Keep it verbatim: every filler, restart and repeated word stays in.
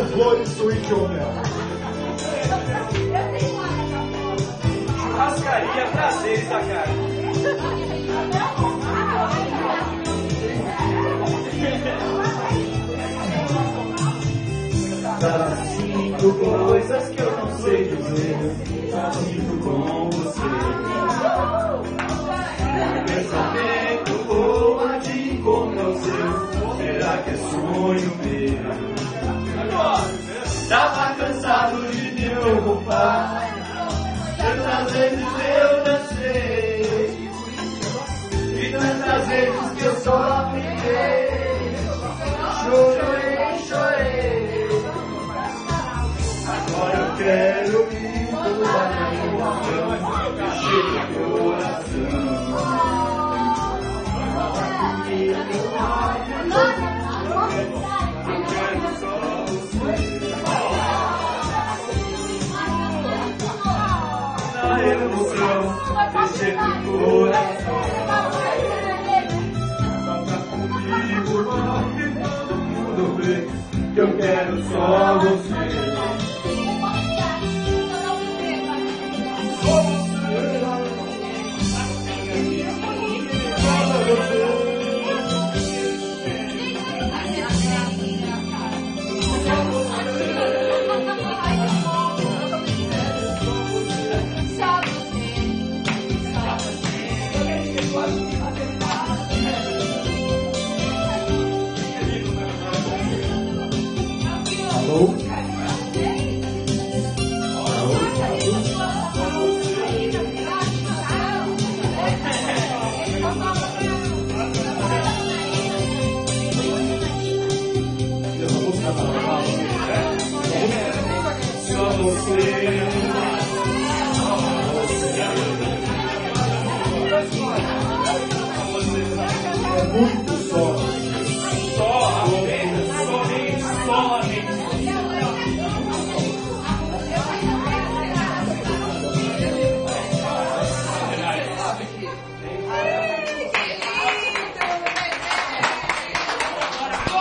Glory Sweet ou mel? Churrascaria, prazer, Zacari. Das cinco coisas que eu não sei dizer, as cinco com você. Pensamento boa de encontro ao seu, será que é sonho meu? Tava cansado de me ocupar, tantas vezes eu dancei, e tantas vezes que eu só fiquei, chorei, chorei. Agora eu quero ir pular na emoção, encher meu coração. Eu quero só você. Na emoção, encher meu coração. Toca comigo, porque todo mundo vê que eu quero só você. Alô? Só você. É muito só.